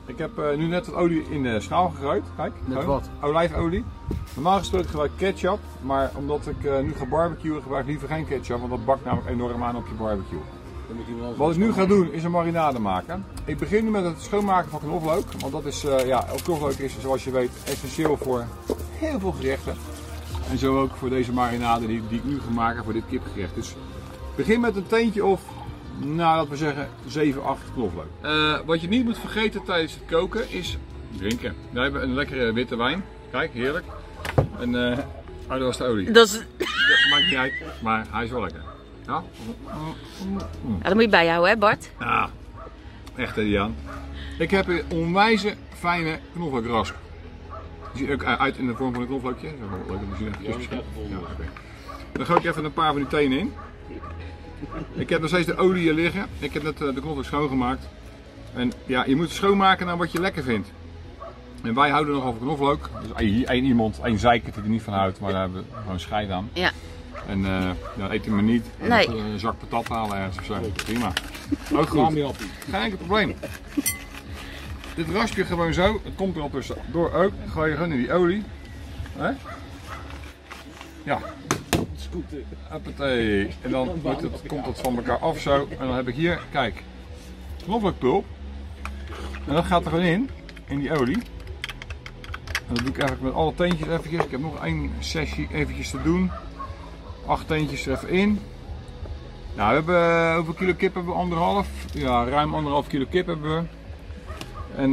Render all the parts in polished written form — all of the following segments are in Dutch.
Ik heb nu net wat olie in de schaal gegooid. Kijk, met wat? Olijfolie. Normaal gesproken gebruik ik ketchup, maar omdat ik nu ga barbecuen gebruik ik liever geen ketchup, want dat bakt namelijk enorm aan op je barbecue. Wat ik nu ga doen is een marinade maken. Ik begin nu met het schoonmaken van knoflook, want dat is, knoflook is zoals je weet essentieel voor heel veel gerechten. En zo ook voor deze marinade die ik nu ga maken voor dit kipgerecht. Dus begin met een teentje of, nou laten we zeggen 7, 8 knoflook. Wat je niet moet vergeten tijdens het koken is drinken. We hebben een lekkere witte wijn. Kijk, heerlijk. En dat was de olie. Dat maakt niet uit, maar hij is wel lekker. Ja? Ja, dat moet je bijhouden, hè Bart? Ja, echt hè Diaan. Ik heb een onwijze fijne knoflookrasp. Die ziet ook uit in de vorm van een knoflookje. Dat is wel leuk om te zien. Ja, okay. Dan gooi ik even een paar van die tenen in. Ik heb nog steeds de olie hier liggen. Ik heb net de knoflook schoongemaakt. En ja, je moet het schoonmaken naar wat je lekker vindt. En wij houden nogal van knoflook. Dus één zeiker die er niet van houdt, maar daar hebben we gewoon scheid aan. Ja. En dan eet hij maar niet. Nee. Een zak patat halen ergens of zo. Prima. Ook goed. Geen enkel probleem. Dit rasp je gewoon zo. Het komt er al tussendoor ook. Dan gooi je gewoon in die olie. Hè? Ja. Hoppatee. En dan komt het van elkaar af zo. En dan heb ik hier, kijk, knoflookpulp. En dat gaat er gewoon in die olie. En dat doe ik eigenlijk met alle teentjes eventjes. Ik heb nog één sessie eventjes te doen. 8 teentjes er even in. Nou, we hebben hoeveel kilo kip hebben we? Anderhalf. Ja, ruim 1,5 kilo kip hebben we. En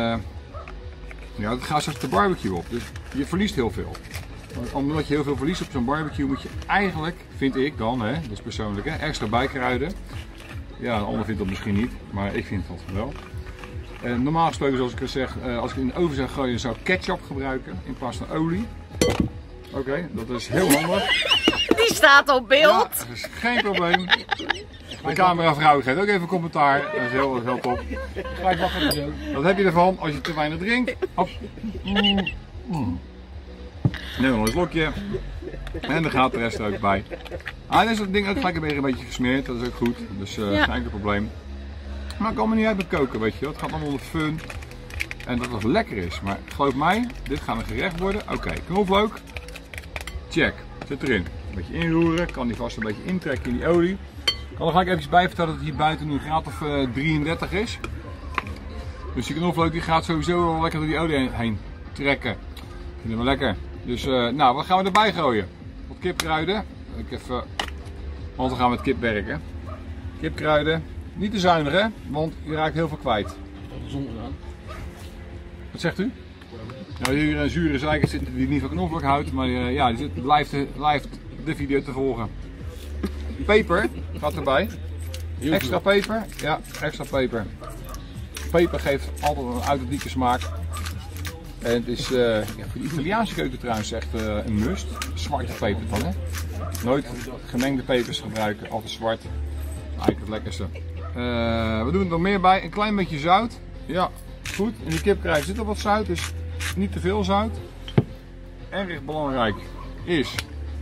ja, dat gaat straks de barbecue op. Dus je verliest heel veel. Omdat je heel veel verliest op zo'n barbecue moet je eigenlijk, vind ik dan, hè, dat is persoonlijk, hè, extra bijkruiden. Ja, een ander vindt dat misschien niet, maar ik vind dat wel. Normaal gesproken, zoals ik al zeg, als ik in de oven zou gooien, zou ik ketchup gebruiken in plaats van olie. Oké, dat is heel handig. Die staat op beeld. Ja, dat is geen probleem. De cameravrouw geeft ook even commentaar. Dat is heel top. Wat heb je ervan als je te weinig drinkt? Neem nog een slokje. En dan gaat de rest er ook bij. Dan is dat ding ook gelijk een beetje gesmeerd. Dat is ook goed. Dus geen enkel probleem. Maar ik kan me niet uit met koken, weet je wel. Het gaat allemaal onder fun. En dat het lekker is. Maar geloof mij, dit gaat een gerecht worden. Oké, knoflook. Check. Zit erin. Een beetje inroeren. Kan die vast een beetje intrekken in die olie. Ik kan er gelijk even bij vertellen dat het hier buiten nu een graad of 33 is. Dus die knoflook die gaat sowieso wel lekker door die olie heen trekken. Vind ik wel lekker. Dus nou, wat gaan we erbij gooien? Wat kipkruiden. Want we gaan met kip werken. Kipkruiden. Niet te zuinig hè, want je raakt heel veel kwijt. Wat zegt u? Nou, hier een zure zeiker zitten die niet van knoflook houdt, maar ja, die blijft de video te volgen. Peper gaat erbij. Extra peper. Ja, extra peper. Peper geeft altijd een authentieke smaak. En het is ja, voor de Italiaanse keuken trouwens echt een must. Zwarte peper dan hè. Nooit gemengde pepers gebruiken, altijd zwart. Eigenlijk het lekkerste. We doen er nog meer bij. Een klein beetje zout. Ja, goed. In die kipkruid zit er wat zout, dus niet te veel zout. Erg belangrijk is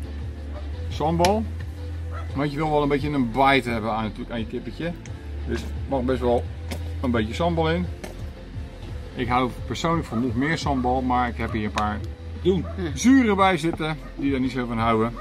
sambal. Want je wil wel een beetje een bite hebben aan je kippetje. Dus er mag best wel een beetje sambal in. Ik hou persoonlijk van nog meer sambal, maar ik heb hier een paar zuren bij zitten die er niet zo van houden.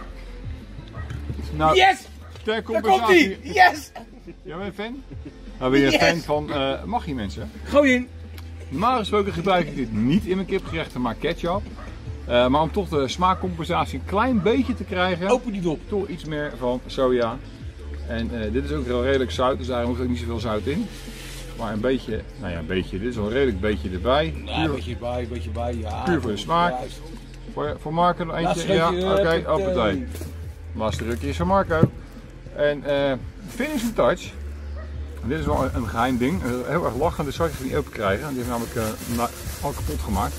Nou, yes! Ter compensatie. Daar komt hij! Yes! Jij bent een fan? Nou, ben je een fan van Maggi mensen? Gooi in! Normaal gesproken gebruik ik dit niet in mijn kipgerechten, maar ketchup. Maar om toch de smaakcompensatie een klein beetje te krijgen, open die dop. Toch iets meer van soja. En dit is ook wel redelijk zout, dus daar hoeft ook niet zoveel zout in. Maar een beetje, nou ja, een beetje, dit is wel een redelijk beetje erbij. Ja, een beetje bij, ja. Puur voor de smaak. Voor Marco nog eentje? Ja, oké, hoppatee. Laatste rukje is van Marco. En finishing touch. En dit is wel een geheim ding. Heel erg lachen, dit zakje niet open krijgen. Die heeft namelijk al kapot gemaakt.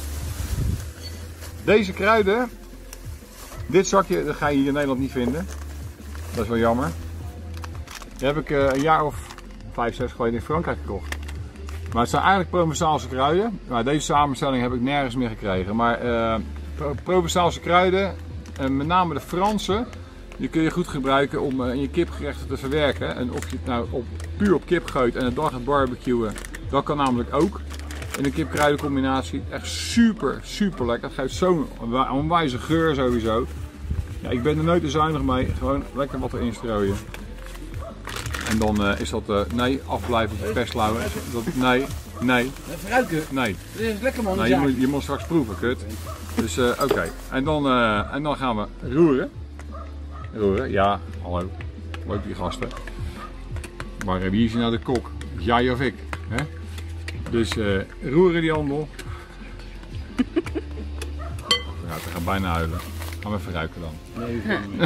Deze kruiden, dit zakje, dat ga je hier in Nederland niet vinden. Dat is wel jammer. Die heb ik een jaar of 5, 6 geleden in Frankrijk gekocht. Maar het zijn eigenlijk Provençaalse kruiden. Maar deze samenstelling heb ik nergens meer gekregen. Maar Provençaalse kruiden, met name de Franse, die kun je goed gebruiken om in je kipgerechten te verwerken. En of je het nou puur op kip gooit en een dag gaat barbecuen, dat kan namelijk ook. in een kip-kruiden combinatie. Echt super, super lekker. Het geeft zo'n onwijze geur sowieso. Ja, ik ben er nooit te zuinig mee. Gewoon lekker wat erin strooien. En dan is dat, nee, afblijven op de pestlauwen. Nee. Fruiken. Nee. Dat is lekker man. Nee, je moet straks proeven, kut. Dus oké. En dan gaan we roeren. Roeren, ja, hallo. Leuk die gasten. Maar wie is hier nou de kok? Jij of ik? Hè? Dus roeren die handel. Ja, we gaan bijna huilen. Gaan we even ruiken dan. Nee,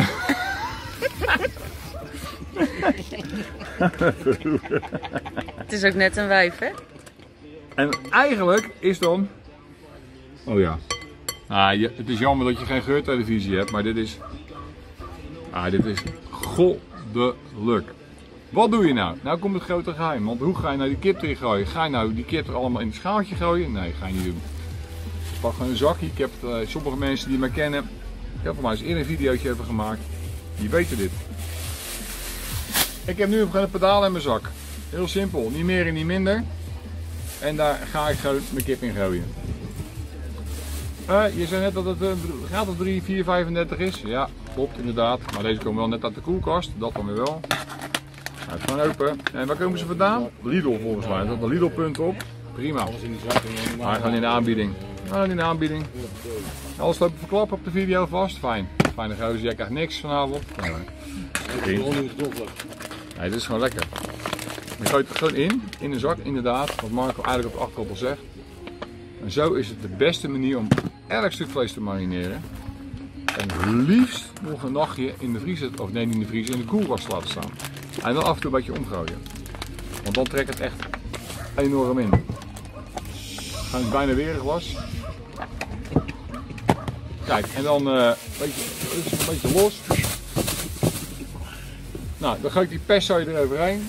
Het is ook net een wijf, hè? En eigenlijk is dan... Oh ja. Het is jammer dat je geen geurtelevisie hebt, maar dit is... dit is goddelijk. Wat doe je nou? Nou komt het grote geheim, want hoe ga je nou die kip erin gooien? Ga je nou die kip er allemaal in het schaaltje gooien? Nee, ga je niet doen. Ik pak gewoon een zakje. Ik heb sommige mensen die mij kennen, ik heb voor mij eens eerder een videootje over gemaakt. Die weten dit. Ik heb nu een pedaal in mijn zak. Heel simpel, niet meer en niet minder. En daar ga ik gewoon mijn kip in gooien. Je zei net dat het gratis 3,4,35 is. Ja, klopt inderdaad. Maar deze komen wel net uit de koelkast. Dat dan weer wel. Hij is gewoon open. En waar komen ze vandaan? Lidl volgens mij. Er staat een Lidl-punt op. Prima. alles in de zak. Maar gewoon in de aanbieding. Nou, in de aanbieding. Alles lopen verklappen op de video vast. Fijn. Fijne gozer. Jij krijgt niks vanavond. Nee, dit is gewoon lekker. Je gooit het gewoon in de zak, inderdaad. Wat Marco eigenlijk op de achterkant al zegt. En zo is het de beste manier om elk stuk vlees te marineren. En liefst nog een nachtje in de vriezer, of nee, niet in de vriezer, in de koelkast laten staan. En dan af en toe een beetje omgooien. Want dan trekt het echt enorm in. Gewoon bijna weer een glas. Kijk, en dan een beetje los. Nou, dan gooi ik die pesto eroverheen.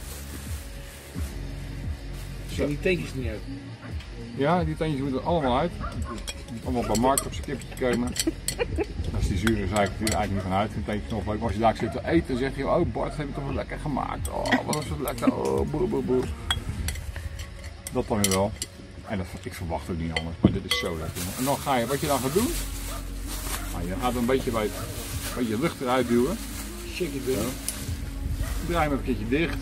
Zijn die teentjes niet uit? Ja, die tandjes moeten er allemaal uit. Allemaal bij Mark op zijn kipje komen. Als die zure zaak er eigenlijk niet van uit. Een teentje nog leuk. Maar als je daar zit te eten, dan zeg je: oh Bart, heb je toch wel lekker gemaakt. Oh, wat was het lekker. Oh, boe, boe, boe. Dat dan weer wel. En dat, ik verwacht ook niet anders, maar dit is zo lekker. En dan ga je, wat je dan gaat doen, nou, je gaat een beetje lucht eruit duwen. Shake it down. Draai hem een keertje dicht.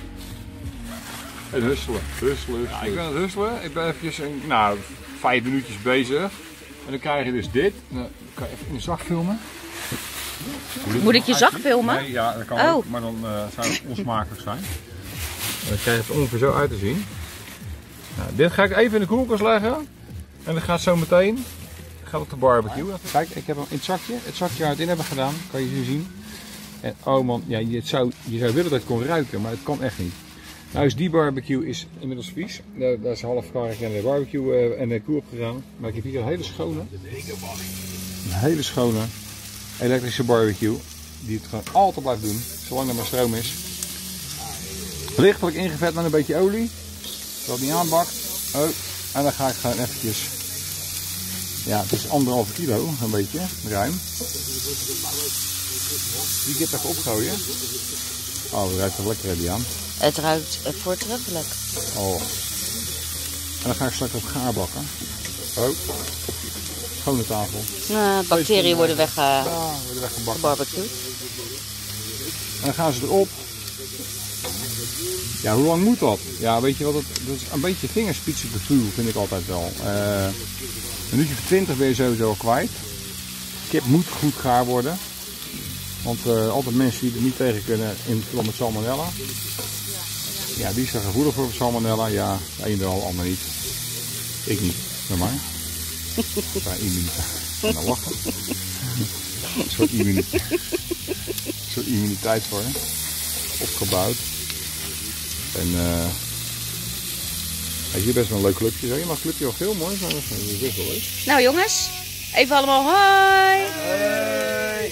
En husselen. Ja, ik ben aan het husselen. Ik ben eventjes 5 minuutjes bezig. En dan krijg je dus dit. Dan kan je even in de zak filmen. Moet ik je zak filmen? Nee, ja, dat kan ook. Maar dan zou het onsmakelijk zijn. En dan krijg je het ongeveer zo uit te zien. Nou, dit ga ik even in de koelkast leggen. En dan gaat zo meteen op de barbecue. Kijk, ik heb hem in het zakje waar we het in hebben gedaan. Kan je hier zien. En oh man, ja, je zou willen dat het kon ruiken, maar het kan echt niet. Nou is die barbecue inmiddels vies. Daar is half karig en de barbecue en de koe op gegaan. Maar ik heb hier een hele schone elektrische barbecue. Die het gewoon altijd blijft doen, zolang er maar stroom is. Lichtelijk ingevet met een beetje olie. Dat niet aanbakt. Oh, en dan ga ik gewoon eventjes. Ja, het is 1,5 kilo, een beetje, ruim. Die kip even opgooien. Oh, dat ruikt toch lekker die aan. Het ruikt voortreffelijk. Oh. En dan ga ik straks op gaar bakken. Oh. Schone tafel. Bacteriën worden worden weggebakken. Barbecue. En dan gaan ze erop. Ja, hoe lang moet dat? Ja, weet je wat, dat is een beetje vingerspitsengevoel vind ik altijd wel. Een minuutje of 20 ben je sowieso al kwijt. Kip moet goed gaar worden. Want altijd mensen die er niet tegen kunnen in verband met salmonella. Ja, die is er gevoelig voor salmonella. Ja, de een wel, de ander niet. Ik niet, zeg maar. Zijn immuniteit. Nou, lachen. Een soort immuniteit voor je. Opgebouwd. En hier best wel een leuk clubje. Je mag het clubje wel veel mooi, maar dat is best wel leuk. Nou jongens, even allemaal hoi! Hey.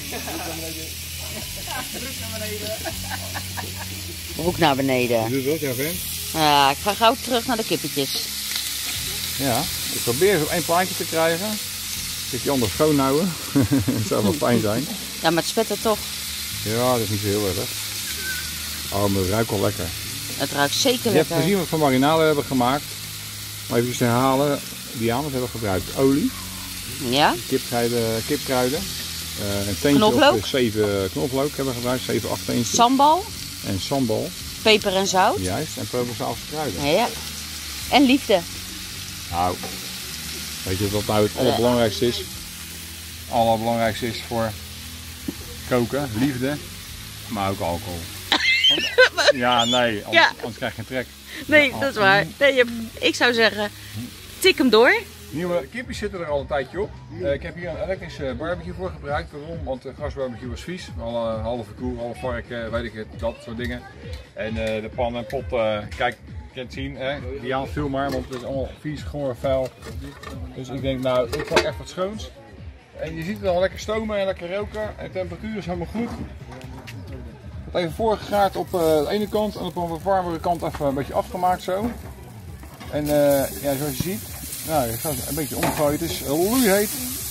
Ook naar beneden. Doe dat, ja vent? Ik ga gauw terug naar de kippetjes. Ja, ik probeer ze op 1 plaatje te krijgen. Ik die ander schoon houden. Dat zou wel fijn zijn. Ja, maar het spettert toch. Ja, dat is niet zo heel erg. Oh, maar het ruikt wel lekker. Het ruikt zeker Je lekker. hebt gezien wat voor marinade we hebben gemaakt. Maar even herhalen, Diana, wat hebben we gebruikt? Olie, Ja. kipkruiden, een teentje Knoflook. of 7 knoflook hebben we gebruikt, 7, 8 teentjes. Sambal, En sambal, peper en zout. juist, en Provençaalse kruiden. Ja. En liefde. Nou, weet je wat nou het allerbelangrijkste is? Het allerbelangrijkste is voor koken, liefde, maar ook alcohol. Ja, nee, anders krijg je geen trek. Nee, Ja, dat is waar. Nee, ik zou zeggen, tik hem door. Nieuwe kipjes zitten er al een tijdje op. Ik heb hier een elektrische barbecue voor gebruikt. Waarom? Want de gasbarbecue was vies. Alle halve koe, halve varken, weet ik het, dat soort dingen. En de pan en pot, kijk, je kan het zien, hè? Diana, film maar, want het is allemaal vies, goor, vuil. Dus ik denk, nou, ik pak echt wat schoons. En je ziet het al lekker stomen en lekker roken. En de temperatuur is helemaal goed. Het even voorgegaard op de ene kant en op een wat warmere kant even een beetje afgemaakt zo. En ja, zoals je ziet, nou, ik ga het een beetje omgooien. Het is loeiheet.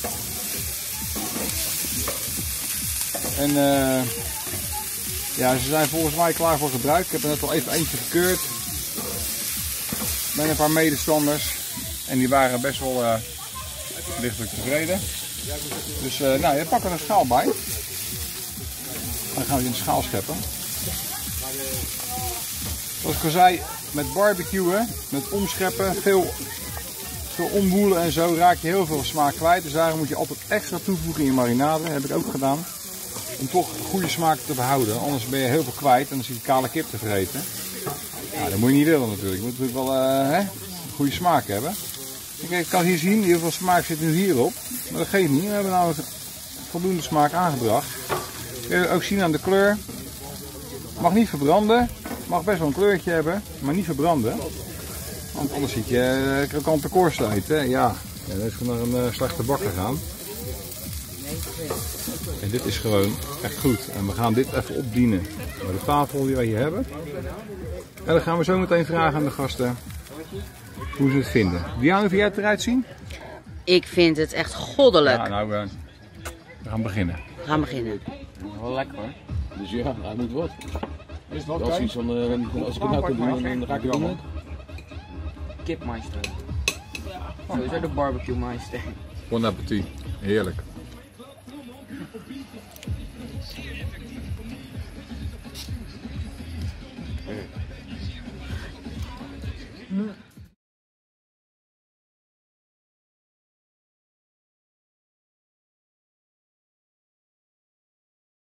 En ja, ze zijn volgens mij klaar voor gebruik. Ik heb er net al even eentje gekeurd. Met een paar medestanders. En die waren best wel lichtelijk tevreden. Dus nou, je pakken er een schaal bij. Dan gaan we in de schaal scheppen. Zoals ik al zei, met barbecuen, met omscheppen, veel omwoelen en zo raak je heel veel smaak kwijt. Dus daarom moet je altijd extra toevoegen in je marinade. Dat heb ik ook gedaan. Om toch goede smaak te behouden. Anders ben je heel veel kwijt en dan zit je kale kip te vreten. Nou, dat moet je niet willen natuurlijk. Je moet natuurlijk wel een goede smaak hebben. Ik kan hier zien, heel veel smaak zit nu hierop. Maar dat geeft niet. We hebben nou voldoende smaak aangebracht. Kun je ook zien aan de kleur. Mag niet verbranden. Mag best wel een kleurtje hebben, maar niet verbranden. Want anders zit je krokante korst uit. Hè? Ja, dat is gewoon naar een slechte bak gegaan. En dit is gewoon echt goed. En we gaan dit even opdienen bij de tafel die wij hier hebben. En dan gaan we zo meteen vragen aan de gasten hoe ze het vinden. Diana, hoe vind jij het eruit zien? Ik vind het echt goddelijk. Ja, nou, we gaan beginnen. We gaan beginnen. Wel lekker hoor. Dus ja, hij moet wat. Is het wat Als ik het nou kan doen, dan ga ik het doen. Kipmeister. Sowieso de barbecue meister. Bon appetit. Heerlijk.